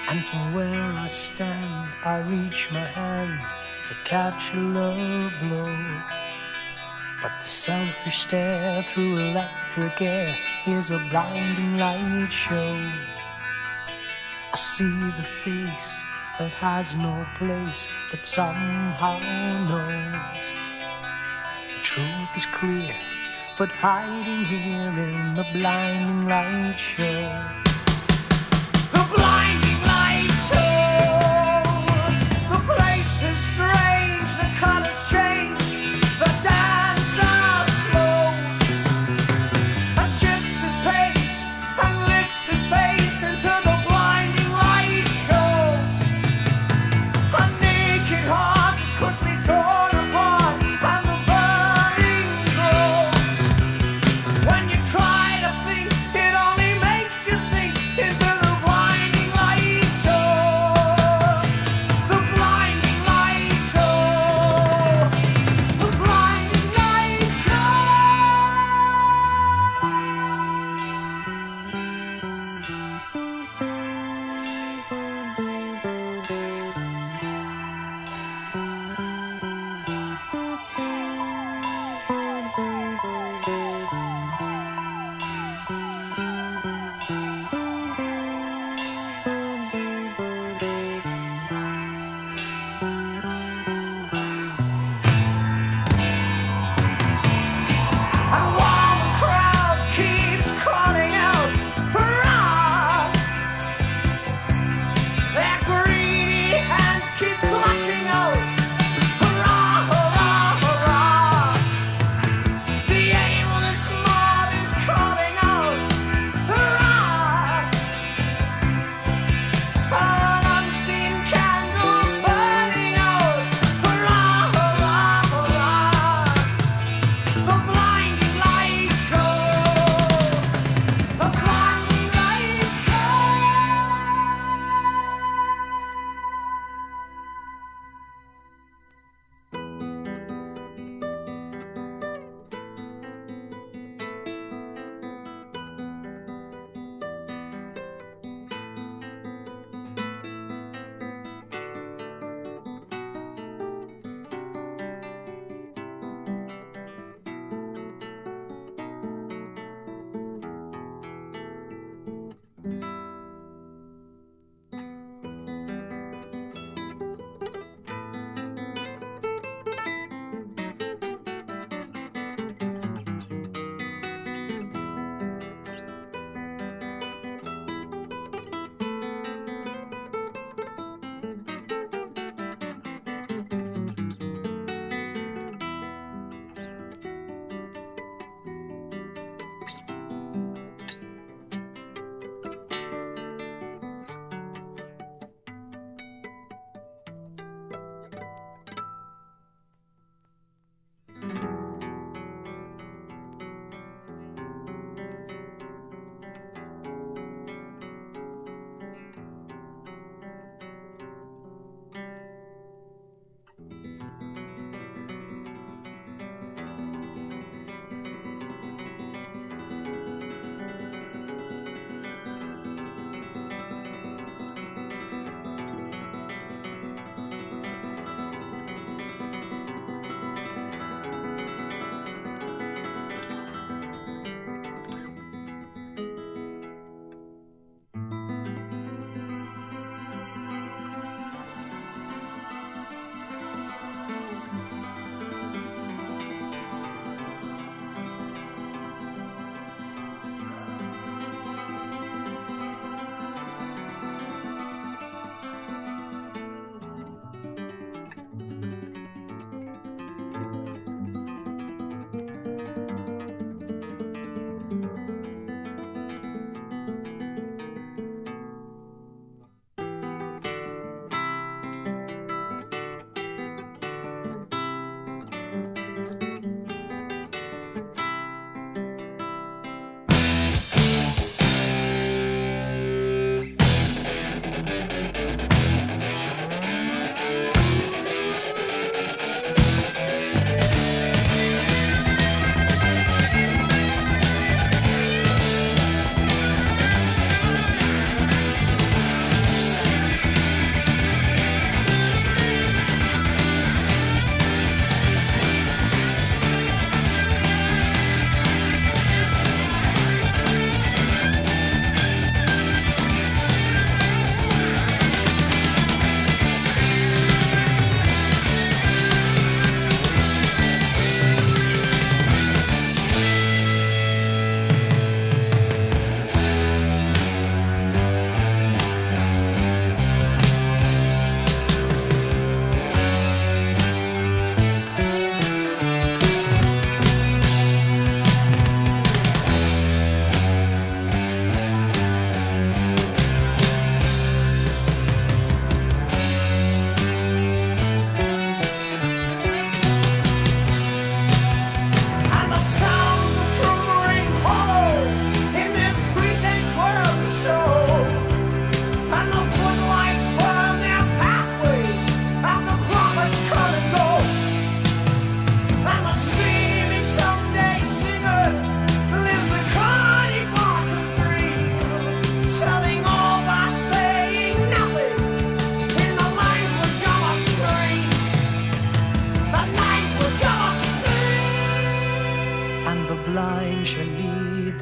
And from where I stand, I reach my hand to catch a love glow. But the selfish stare through electric air is a blinding light show. I see the face that has no place, but somehow knows. The truth is clear, but hiding here in the blinding light show. The blinding light show. The place is strange, the colors change, the dancer slows and shifts his pace and lifts his face into the blinding light show. A naked heart is quickly torn apart and the burning grows. When you try to think, it only makes you sink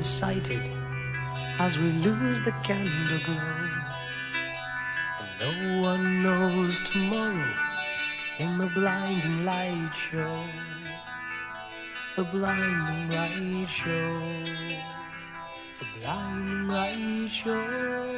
sighted as we lose the candle glow. And no one knows tomorrow in the blinding light show. The blinding light show. The blinding light show.